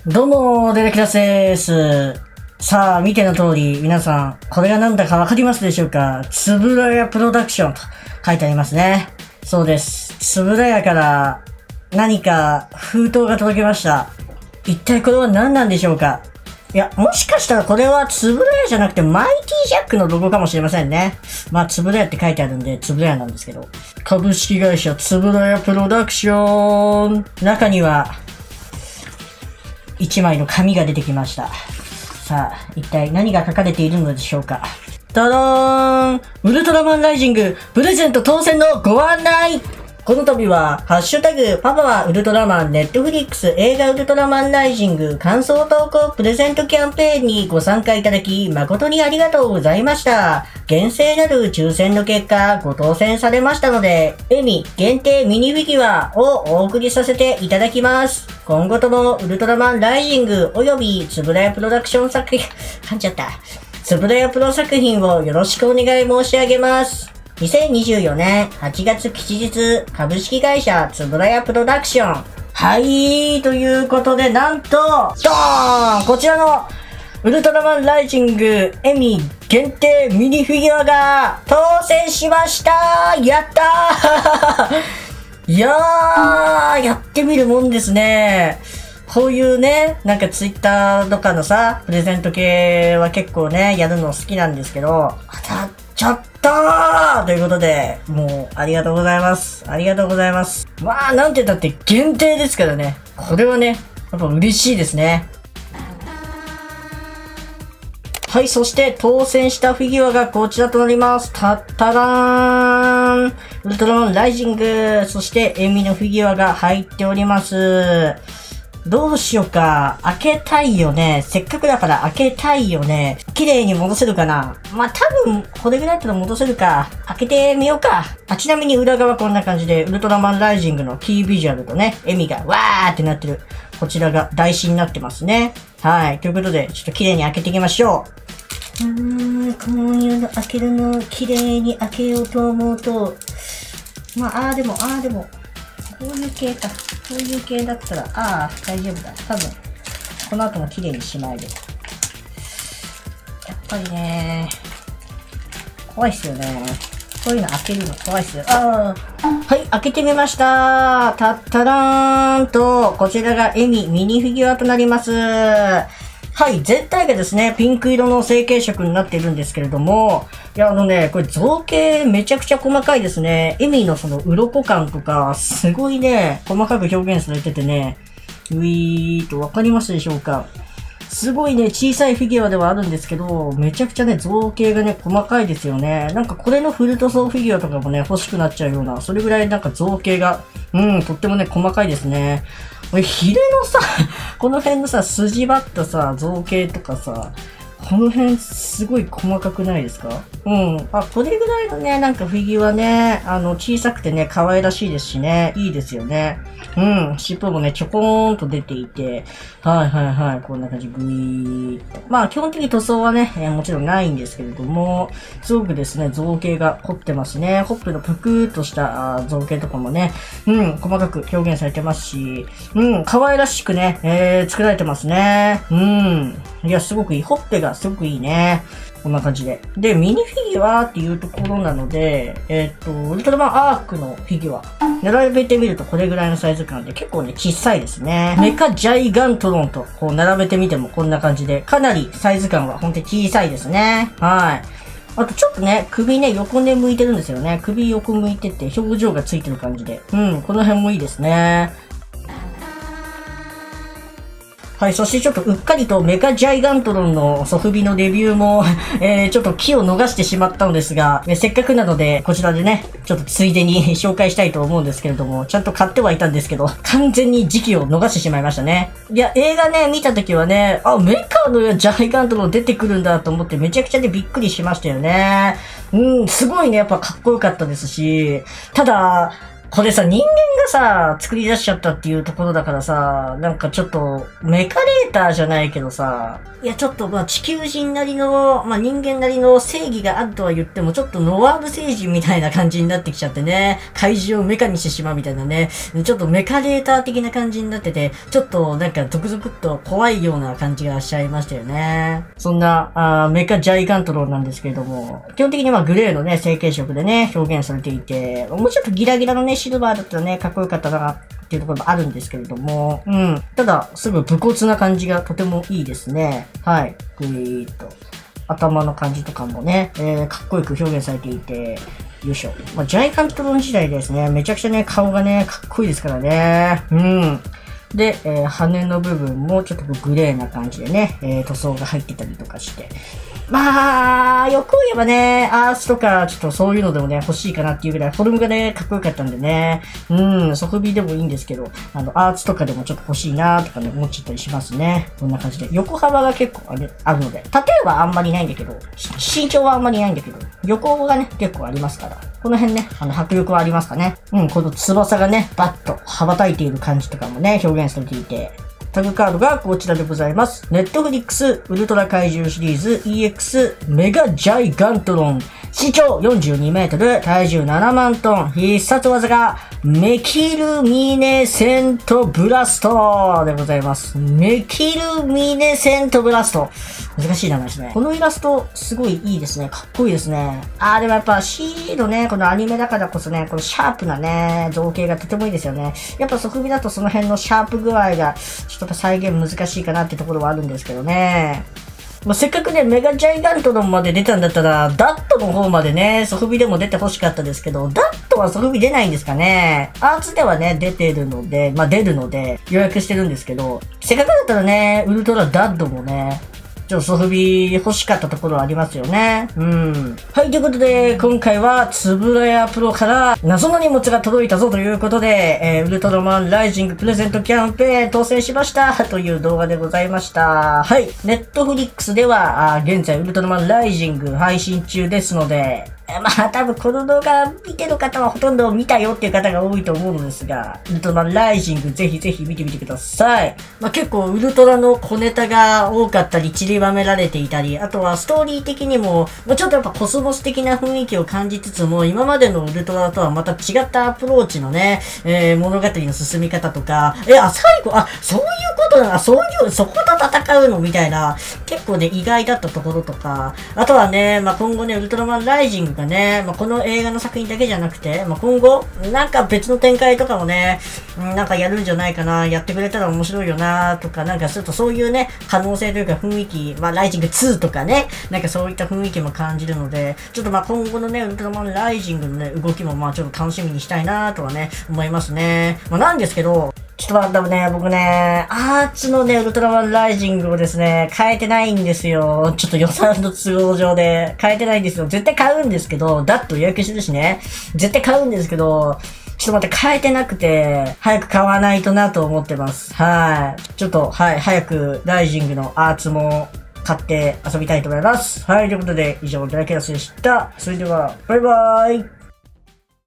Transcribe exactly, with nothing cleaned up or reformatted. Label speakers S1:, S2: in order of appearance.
S1: どうも、デラキラスです。さあ、見ての通り、皆さん、これが何だかわかりますでしょうか？つぶらやプロダクションと書いてありますね。そうです。つぶらやから何か封筒が届きました。一体これは何なんでしょうか？いや、もしかしたらこれはつぶらやじゃなくてマイティジャックのロゴかもしれませんね。まあ、つぶらやって書いてあるんで、つぶらやなんですけど。株式会社つぶらやプロダクション。中には、一枚の紙が出てきました。さあ、一体何が書かれているのでしょうか。ダダーン！ウルトラマンライジングプレゼント当選のご案内！この度は、ハッシュタグ、パパはウルトラマン、ネットフリックス映画ウルトラマンライジング感想投稿プレゼントキャンペーンにご参加いただき、誠にありがとうございました。厳正なる抽選の結果、ご当選されましたので、エミ限定ミニフィギュアをお送りさせていただきます。今後ともウルトラマンライジング及びつぶらやプロダクション作品、噛んじゃった。つぶらやプロ作品をよろしくお願い申し上げます。にせんにじゅうよねんはちがつ吉日株式会社つぶらやプロダクション。はい、ということで、なんと、ドーン！こちらのウルトラマンライジングエミ限定ミニフィギュアが当選しましたー！やったーいやー、やってみるもんですね。こういうね、なんかツイッターとかのさ、プレゼント系は結構ね、やるの好きなんですけど、当たっちゃったーということで、もう、ありがとうございます。ありがとうございます。まあ、なんて言ったって限定ですからね。これはね、やっぱ嬉しいですね。はい、そして当選したフィギュアがこちらとなります。たったらーん。ウルトラマンライジング、そしてエミのフィギュアが入っております。どうしようか。開けたいよね。せっかくだから開けたいよね。綺麗に戻せるかな。まあ、多分、これぐらいだったら戻せるか。開けてみようか。あ、ちなみに裏側こんな感じで、ウルトラマンライジングのキービジュアルとね、エミがわーってなってる。こちらが台紙になってますね。はい。ということで、ちょっと綺麗に開けていきましょう。うーん、こういうの開けるの、綺麗に開けようと思うと、まあ、あーでも、あーでも、こういう系か。こういう系だったら、ああ、大丈夫だ。多分、この後も綺麗にしまえる。やっぱりね、怖いっすよね。こういうの開けるの怖いっすよ。ああ、はい、開けてみました。たったらーんと、こちらがエミミニフィギュアとなります。はい、全体がですね、ピンク色の成型色になっているんですけれども、いや、あのね、これ造形めちゃくちゃ細かいですね。エミのその鱗感とか、すごいね、細かく表現されててね、ういーとわかりますでしょうか？すごいね、小さいフィギュアではあるんですけど、めちゃくちゃね、造形がね、細かいですよね。なんかこれのフル塗装フィギュアとかもね、欲しくなっちゃうような、それぐらいなんか造形が、うん、とってもね、細かいですね。これ、ヒレのさ、この辺のさ、筋張ったさ、造形とかさ、この辺すごい細かくないですか？うん。あ、これぐらいのね、なんかフィギュアね、あの、小さくてね、可愛らしいですしね、いいですよね。うん。尻尾もね、ちょこーんと出ていて、はいはいはい、こんな感じ、ぐいーっと。まあ、基本的に塗装はね、えー、もちろんないんですけれども、すごくですね、造形が凝ってますね。ほっぺのぷくーっとした造形とかもね、うん、細かく表現されてますし、うん、可愛らしくね、えー、作られてますね。うん。いや、すごくいい。ほっぺがすごくいいね。こんな感じで。で、ミニフィギュアっていうところなので、えっと、ウルトラマンアークのフィギュア。並べてみるとこれぐらいのサイズ感で結構ね、小さいですね。メカジャイガントロンとこう並べてみてもこんな感じで、かなりサイズ感は本当に小さいですね。はい。あとちょっとね、首ね、横ね向いてるんですよね。首横向いてて表情がついてる感じで。うん、この辺もいいですね。はい、そしてちょっとうっかりとメカジャイガントロンのソフビのレビューも、えー、ちょっと気を逃してしまったのですが、えー、せっかくなので、こちらでね、ちょっとついでに紹介したいと思うんですけれども、ちゃんと買ってはいたんですけど、完全に時期を逃してしまいましたね。いや、映画ね、見た時はね、あ、メカのジャイガントロン出てくるんだと思ってめちゃくちゃでびっくりしましたよね。うん、すごいね、やっぱかっこよかったですし、ただ、 これさ、人間がさ、作り出しちゃったっていうところだからさ、なんかちょっと、メカレーターじゃないけどさ、いやちょっとまあ地球人なりの、まあ人間なりの正義があるとは言っても、ちょっとノワール星人みたいな感じになってきちゃってね、怪獣をメカにしてしまうみたいなね、ちょっとメカレーター的な感じになってて、ちょっとなんかゾクゾクっと怖いような感じがしちゃいましたよね。そんな、あメカジャイガントロンなんですけれども、基本的にまあグレーのね、成型色でね、表現されていて、もうちょっとギラギラのね、シルバーだったらね、かっこよかったな、っていうところもあるんですけれども、うん。ただ、すぐ武骨な感じがとてもいいですね。はい。ぐいーっと。頭の感じとかもね、えー、かっこよく表現されていて、よいしょ。まあ、ジャイカントロン時代ですね、めちゃくちゃね、顔がね、かっこいいですからね。うん。で、えー、羽の部分もちょっとグレーな感じでね、えー、塗装が入ってたりとかして。まあ、よく言えばね、アースとか、ちょっとそういうのでもね、欲しいかなっていうぐらい、フォルムがね、かっこよかったんでね。うん、ソフビでもいいんですけど、あの、アーツとかでもちょっと欲しいなとかね、思っちゃったりしますね。こんな感じで。横幅が結構あれ、あるので。縦はあんまりないんだけど、身長はあんまりないんだけど、横がね、結構ありますから。この辺ね、あの、迫力はありますかね。うん、この翼がね、バッと羽ばたいている感じとかもね、表現されていて、タグカードがこちらでございます。ネットフリックスウルトラ怪獣シリーズ イーエックス メガジャイガントロン。身長よんじゅうにメートル、体重ななまんトン、必殺技がメキルミネセントブラストでございます。メキルミネセントブラスト。難しい名前ですね。このイラスト、すごいいいですね。かっこいいですね。あー、でもやっぱ シー のね、このアニメだからこそね、このシャープなね、造形がとてもいいですよね。やっぱソフビだとその辺のシャープ具合が、ちょっと再現難しいかなってところはあるんですけどね。まあ、せっかくね、メガジャイガントロンまで出たんだったら、ダットの方までね、ソフビでも出て欲しかったですけど、ダットはソフビ出ないんですかね。アーツではね、出てるので、まあ、出るので、予約してるんですけど、せっかくだったらね、ウルトラダッドもね、ちょっとソフビ欲しかったところはありますよね。うん。はい、ということで、今回は、つぶらやプロから謎の荷物が届いたぞということで、えー、ウルトラマンライジングプレゼントキャンペーン当選しましたという動画でございました。はい。ネットフリックスでは、あ現在ウルトラマンライジング配信中ですので、まあ多分この動画見てる方はほとんど見たよっていう方が多いと思うのですが、ウルトラマンライジングぜひぜひ見てみてください。まあ結構ウルトラの小ネタが多かったり散りばめられていたり、あとはストーリー的にも、まあ、ちょっとやっぱコスモス的な雰囲気を感じつつも、今までのウルトラとはまた違ったアプローチのね、えー、物語の進み方とか、え、あ、最後、あ、そういうことだな、そういう、そこと戦うのみたいな、結構ね、意外だったところとか、あとはね、まあ今後ね、ウルトラマンライジングがね、まあ、この映画の作品だけじゃなくて、まあ、今後、なんか別の展開とかもね、なんかやるんじゃないかな、やってくれたら面白いよな、とか、なんかちょっとそういうね、可能性というか雰囲気、まあ、ライジングツーとかね、なんかそういった雰囲気も感じるので、ちょっとまあ今後のね、ウルトラマンライジングのね、動きもまあちょっと楽しみにしたいな、とはね、思いますね。まあなんですけど、ちょっと待ってね、僕ね、アーツのね、ウルトラマンライジングをですね、変えてないんですよ。ちょっと予算の都合上で、変えてないんですよ。絶対買うんですけど、だっと予約してるしね。絶対買うんですけど、ちょっと待って、変えてなくて、早く買わないとなと思ってます。はい。ちょっと、はい、早くライジングのアーツも買って遊びたいと思います。はい、ということで、以上、ドラキュラスでした。それでは、バイバーイ。